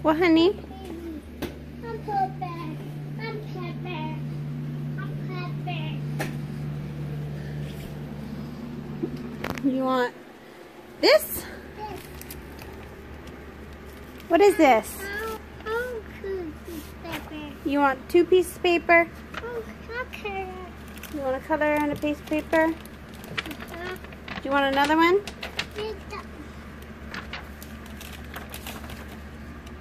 What, honey? I'm Pepper. I'm Pepper. I'm Pepper. You want this? This. What is this? Oh, Pepper. You want 2 pieces of paper? Oh, okay. You want to color on a piece of paper? Uh-huh. Do you want another one? Need the